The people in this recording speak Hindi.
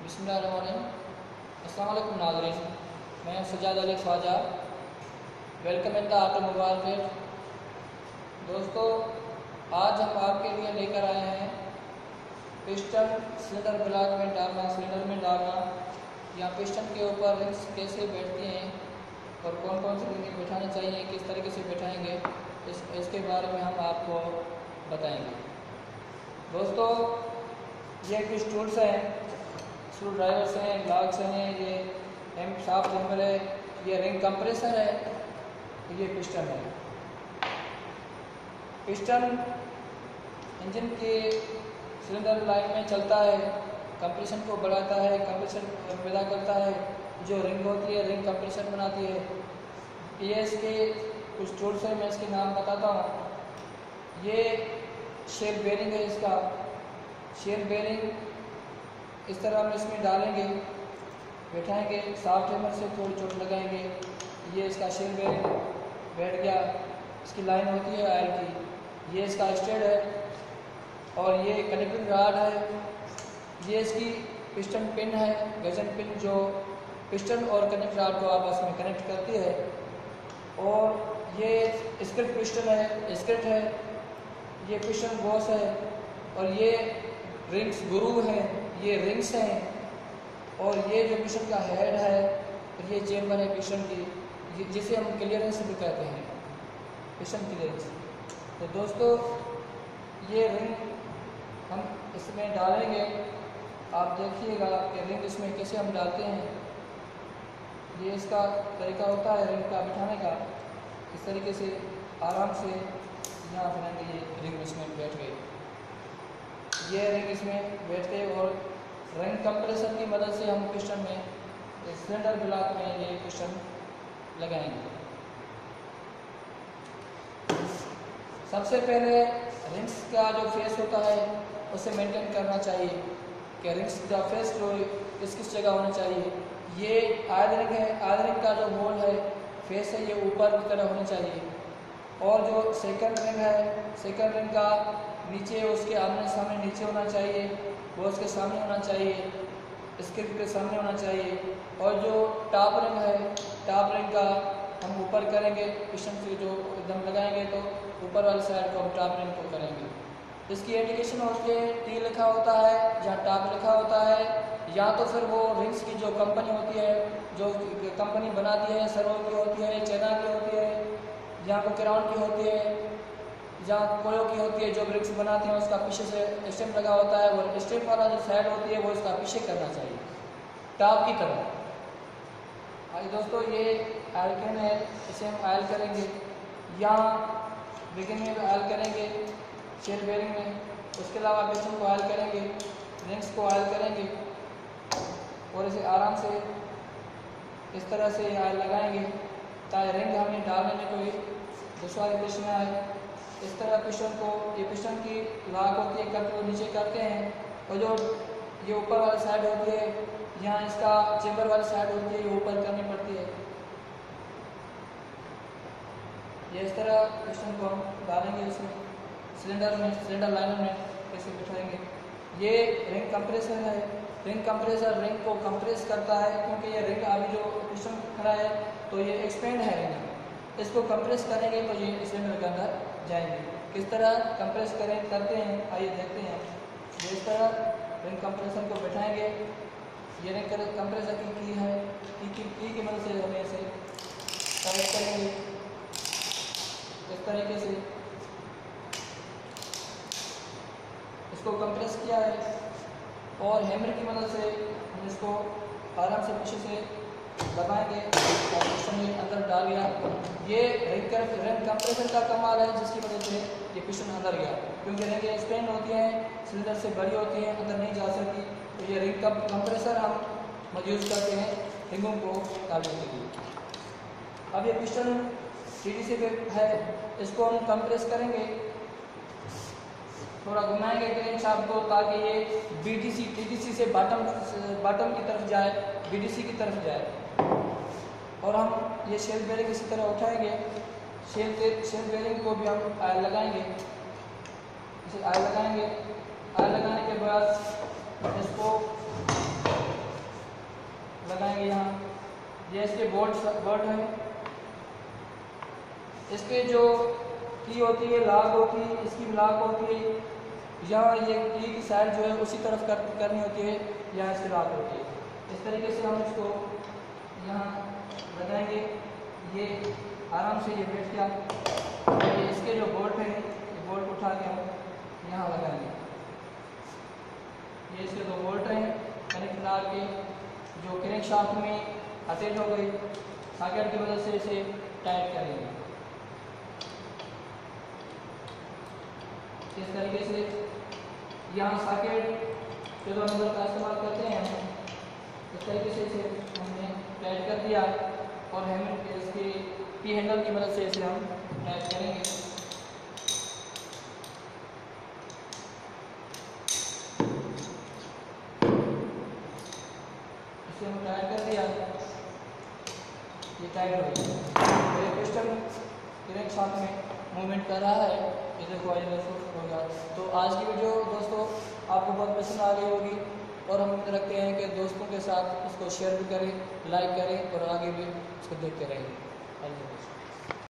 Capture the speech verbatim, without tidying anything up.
बिस्मिल्लाहिर्रहमानिर्रहीम। अस्सलाम वालेकुम नाज़रीन, मैं Sajad Ali Khwaja, welcome in the automobile trade. दोस्तों, आज हम आपके लिए लेकर आए हैं पिस्टन सिलेंडर ब्लॉक में डालना, सिलेंडर में डालना या पिस्टन के ऊपर रिंग्स कैसे बैठती हैं और कौन कौन सी रिंगें बैठानी चाहिए, किस तरीके से बैठाएंगे, इस इसके बारे में हम आपको बताएंगे। दोस्तों, ये कुछ टूल्स हैं, स्क्रू ड्राइवर्स हैं, लॉक्स हैं, ये एम शाफ्ट हैमर है, ये रिंग कंप्रेसर है, ये पिस्टन है। पिस्टन इंजन के सिलेंडर लाइन में चलता है, कंप्रेशन को बढ़ाता है, कंप्रेशन पैदा करता है, जो रिंग होती है रिंग कंप्रेशन बनाती है। ये इसके कुछ टूल्स हैं, मैं इसके नाम बताता हूँ। ये शेल बेरिंग है, इसका शेल बेरिंग इस तरह हम इसमें डालेंगे, बैठाएंगे, सॉफ्ट हैमर से थोड़ी चोट लगाएंगे, ये इसका शेल बेरिंग बैठ गया। इसकी लाइन होती है आयल की, ये इसका स्टेड है और ये कनेक्टिंग रॉड है। ये इसकी पिस्टन पिन है, गजन पिन, जो पिस्टन और कनेक्ट रॉड को आपस में कनेक्ट करती है। और ये स्क्रिप्ट पिस्टन है, स्क्रिप्ट है, ये पिस्टन बॉस है और ये रिंग्स गुरु हैं, ये रिंग्स हैं। और ये जो पिस्टन का हेड है, ये चेम्बर है पिस्टन की, जिसे हम क्लियरेंस भी कहते हैं, पिस्टन क्लियरेंस। तो दोस्तों, ये रिंग हम इसमें डालेंगे, आप देखिएगा कि रिंग इसमें कैसे हम डालते हैं। ये इसका तरीका होता है रिंग का बिठाने का। इस तरीके से आराम से यहाँ बनाएंगे, ये रिंग इसमें बैठ गई, ये रिंग इसमें बैठ गई। और रिंग कंप्रेसर की मदद से हम पिस्टन में, सिलेंडर ब्लॉक में ये पिस्टन लगाएंगे। सबसे पहले रिंग्स का जो फेस होता है उसे मेंटेन करना चाहिए कि रिंग्स का फेस जो किस किस जगह होना चाहिए। ये आयल रिंग है, आयल रिंग का जो होल है, फेस है, ये ऊपर की तरह होना चाहिए। और जो सेकंड रिंग है, सेकंड रिंग का नीचे, उसके आमने सामने नीचे होना चाहिए, वो उसके सामने होना चाहिए, स्क्रिप्ट के सामने होना चाहिए। और जो टॉप रिंग है, टॉप रिंग का हम ऊपर करेंगे, पिस्टन से जो एकदम लगाएंगे तो ऊपर वाली साइड को हम टॉप रिंग को करेंगे। इसकी इंडिकेशन होती है, टी लिखा होता है, जहाँ टॉप लिखा होता है, या तो फिर वो रिंग्स की जो कंपनी होती है, जो कंपनी बनाती है, सर्वो की होती है, चाइना की होती है, या को क्राउन की होती है, जहाँ कोयो की होती है, जो रिंग्स बनाती हैं उसका पीछे से स्टेप लगा होता है, वो स्टेप वाला जो साइड होती है वो इसका पीछे करना चाहिए, टॉप की तरफ। आइए दोस्तों, ये आयल कैन है, इसे हम आयल करेंगे, यहाँ बिगिन में आयल करेंगे शेल बेरिंग में, उसके अलावा पिस्टन को आयल करेंगे, रिंग्स को आयल करेंगे और इसे आराम से इस तरह से आयल लगाएंगे ताकि रिंग हमें डालने में कोई दुश्वारी पेश न आए। इस तरह पिस्टन को, ये पिस्टन की लॉक होती है, करके वो नीचे करते हैं, और जो ये ऊपर वाली साइड होती है, यहाँ इसका चेम्बर वाली साइड होती है, ये ऊपर करनी पड़ती है। ये इस तरह पिस्टन को हम डालेंगे इसमें, सिलेंडर में, सिलेंडर लाइनर में कैसे बिठाएंगे। ये रिंग कंप्रेसर है, रिंग कंप्रेसर रिंग को कंप्रेस करता है, क्योंकि ये रिंग अभी जो पिस्टन खड़ा है तो ये एक्सपेंड है रिंग, इसको कंप्रेस करेंगे तो ये सिलेंडर के अंदर जाएंगे। किस तरह कंप्रेस करें करते हैं, आइए देखते हैं। ये इस तरह रिंग कंप्रेसर को बैठाएंगे, ये रिंग कंप्रेसर की की है, की की, की की मदद से हमें इसे टाइट करेंगे इस तरीके से। इसको कंप्रेस किया है और हैमर की मदद से हम इसको आराम से पीछे से दबाएंगे और पिस्टन में अंदर डाल गया। ये रिंग रिंग कंप्रेसर का कमाल है, जिसकी वजह से ये पिस्टन अंदर गया, क्योंकि रिंग एक्सपेंड होती हैं, सिलेंडर से बड़ी होती हैं, अंदर नहीं जा सकती। तो ये रिंग कंप्रेसर हम यूज़ करते हैं रिंगों को डालने के लिए। अब ये पिस्टन टीडीसी पे है, इसको हम कंप्रेस करेंगे, थोड़ा घुमाएंगे क्रेन शाफ्ट को, ताकि ये बीटीसी टीडीसी से बॉटम बॉटम की तरफ जाए, बीडीसी की तरफ जाए। और हम ये शेल बेरिंग इसी तरह उठाएंगे, शेल शेल बेरिंग को भी हम आयल लगाएंगे, इसे आयल लगाएंगे। आयल लगाने के बाद इसको बोल्ट बोल्ट हैं, इसके जो की होती है लॉक होती है, इसकी लॉक होती है, यहाँ ये की की साइड जो है उसी तरफ कर, करनी होती है, यहाँ इसकी लॉक होती है। इस तरीके से हम इसको यहाँ लगाएंगे, ये आराम से ये बैठ गया। और ये इसके जो बोल्ट हैं, ये बोल्ट उठा के हम यहाँ लगाएंगे। ये इसके दो बोल्ट हैं कनेक्ट बना के, जो क्रैंक शाफ्ट में अटैच हो गई, सॉकेट की वजह से इसे टाइट करेंगे। इस तरीके से यहाँ सॉकेट जो दो नंबर का इस्तेमाल करते हैं हम, इस तरीके से इसे हमने टाइट कर दिया और हम इसके पी हैंडल की मदद से इसे हम टाइट करेंगे। इसे हम टाइट कर दिया, ये टाइट हो गया। ये पिस्टन क्रैंक शाफ्ट में मूवमेंट कर रहा है, ये देखो होगा। तो आज की वीडियो दोस्तों आपको बहुत पसंद आ गई होगी और हम उम्मीद रखते हैं कि दोस्तों के साथ इसको शेयर भी करें, लाइक करें और आगे भी इसको देखते रहें।